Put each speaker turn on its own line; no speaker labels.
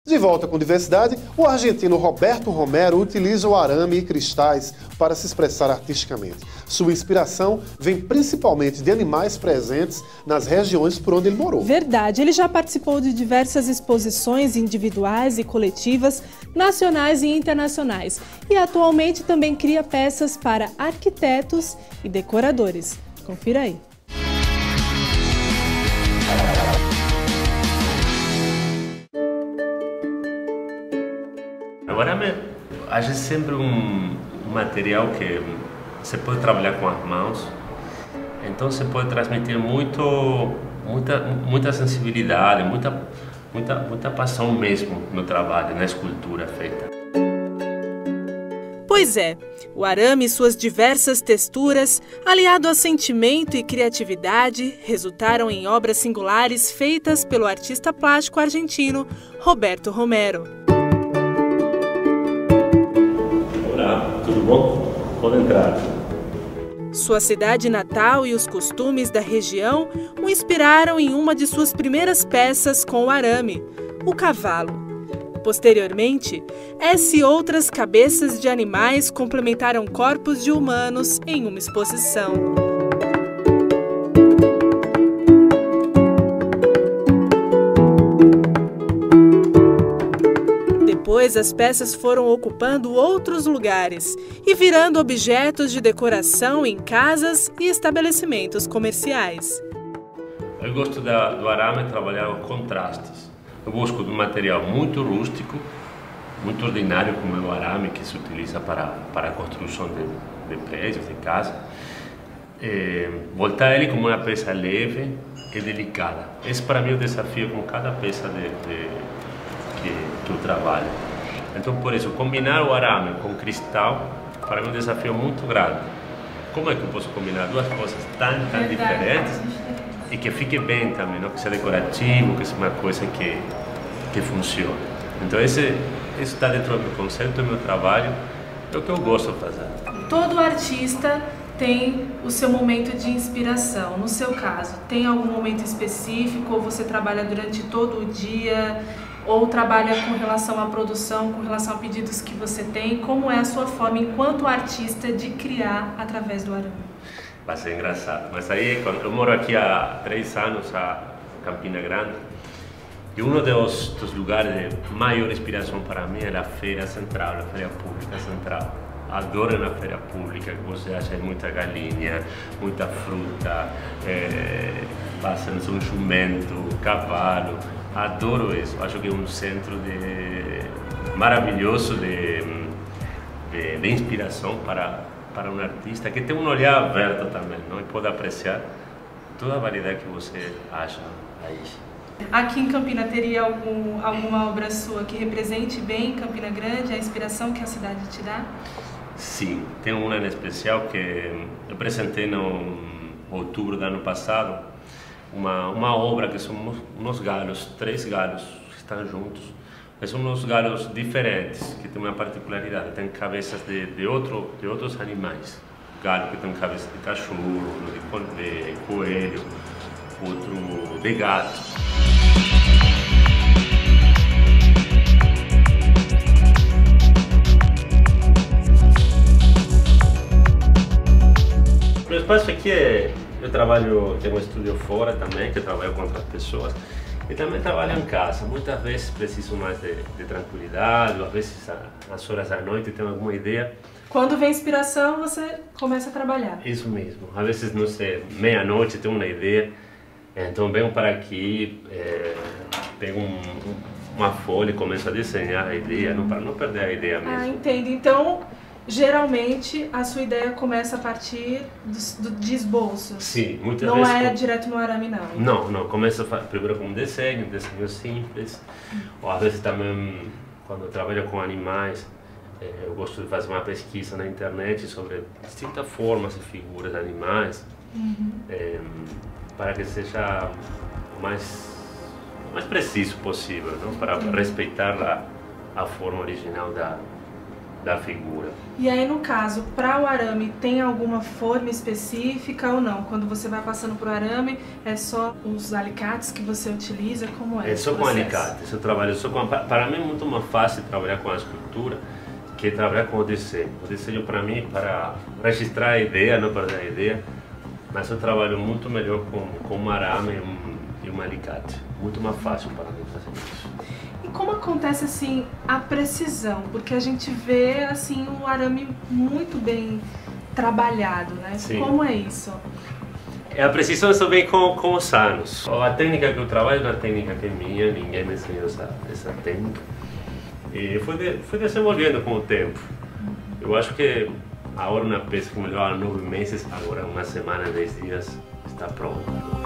De volta com diversidade, o argentino Roberto Romero utiliza o arame e cristais para se expressar artisticamente. Sua inspiração vem principalmente de animais presentes nas regiões por onde ele morou.
Verdade, ele já participou de diversas exposições individuais e coletivas, nacionais e internacionais, e atualmente também cria peças para arquitetos e decoradores. Confira aí.
O arame é sempre um material que você pode trabalhar com as mãos, então você pode transmitir muita sensibilidade, muita paixão mesmo no trabalho, na escultura feita.
Pois é, o arame e suas diversas texturas, aliado a sentimento e criatividade, resultaram em obras singulares feitas pelo artista plástico argentino Roberto Romero.
Tudo bom? Pode entrar.
Sua cidade natal e os costumes da região o inspiraram em uma de suas primeiras peças com o arame, o cavalo. Posteriormente, essa e outras cabeças de animais complementaram corpos de humanos em uma exposição. Depois, as peças foram ocupando outros lugares e virando objetos de decoração em casas e estabelecimentos comerciais.
Eu gosto do arame trabalhar os contrastes. Eu busco um material muito rústico, muito ordinário como é o arame que se utiliza para a construção de prédios, de casas. Voltar ele como uma peça leve e delicada. Esse para mim é o desafio com cada peça que eu trabalho. Então, por isso, combinar o arame com cristal para mim é um desafio muito grande. Como é que eu posso combinar duas coisas tão diferentes e que fique bem também, não? Que seja decorativo, que seja uma coisa que funcione. Então, isso está dentro do meu conceito, do meu trabalho, é o que eu gosto de fazer.
Todo artista tem o seu momento de inspiração. No seu caso, tem algum momento específico ou você trabalha durante todo o dia? Ou trabalha com relação à produção, com relação a pedidos que você tem? Como é a sua forma, enquanto artista, de criar através do arame?
Vai ser engraçado. Mas aí, quando eu moro aqui há 3 anos, a Campina Grande, e um dos lugares de maior inspiração para mim é a Feira Central, a Feira Pública Central. Adoro na feira pública, que você acha muita galinha, muita fruta, passa um jumento, cavalo. Adoro isso. Acho que é um centro maravilhoso de inspiração para um artista que tem um olhar aberto também, não? E pode apreciar toda a variedade que você acha aí.
Aqui em Campina teria alguma obra sua que represente bem Campina Grande, a inspiração que a cidade te dá?
Sim, tem uma em especial que eu apresentei no outubro do ano passado, uma obra que são uns galos, 3 galos que estão juntos, mas são uns galos diferentes, que tem uma particularidade, tem cabeças de outros animais. Galo que tem cabeça de cachorro, de coelho, outro de gato. O espaço aqui eu trabalho, tenho um estúdio fora também, que eu trabalho com outras pessoas, e também trabalho em casa. Muitas vezes preciso mais de tranquilidade, às vezes às horas da noite tenho alguma ideia.
Quando vem inspiração, você começa a trabalhar.
Isso mesmo. Às vezes, não sei, meia-noite tenho uma ideia, então venho para aqui, pego uma folha e começo a desenhar a ideia, para não perder a ideia mesmo.
Ah, entendo. Então, geralmente, a sua ideia começa a partir de esboços.
Sim, muitas vezes.
Não é direto no arame, não?
Não. Começo primeiro com um desenho simples. Ou às vezes também, quando eu trabalho com animais, eu gosto de fazer uma pesquisa na internet sobre distintas formas e figuras de animais, para que seja o mais preciso possível, não? Para respeitar a forma original da figura.
E aí, no caso, para o arame, tem alguma forma específica ou não? Quando você vai passando por arame, é só os alicates que você utiliza? Como é?
É só com alicates, eu trabalho só com... Para mim é muito mais fácil trabalhar com a escultura que trabalhar com o desenho. O desenho para mim, para registrar a ideia, não perder a ideia, mas eu trabalho muito melhor com um arame e um alicate. Muito mais fácil para mim fazer isso.
E como acontece assim a precisão? Porque a gente vê assim um arame muito bem trabalhado, né?
Sim.
Como é isso?
A precisão só vem com os anos. A técnica que eu trabalho é uma técnica que é minha, ninguém me ensinou essa técnica. E fui desenvolvendo com o tempo. Eu acho que agora uma peça que me levava 9 meses, agora uma semana, 10 dias, está pronta.